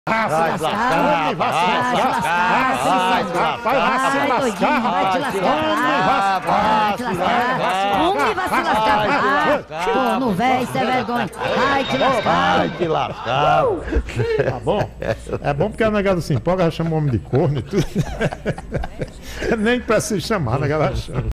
Vai se lascar, vai se lascar, vai se lascar, vai se lascar, corno velho, sem vergonha, vai te lascar. Vai te lascar. Tá bom? É bom porque a negada se empolga, ela chama o homem de corno e tudo. Nem precisa chamar, a negada chama.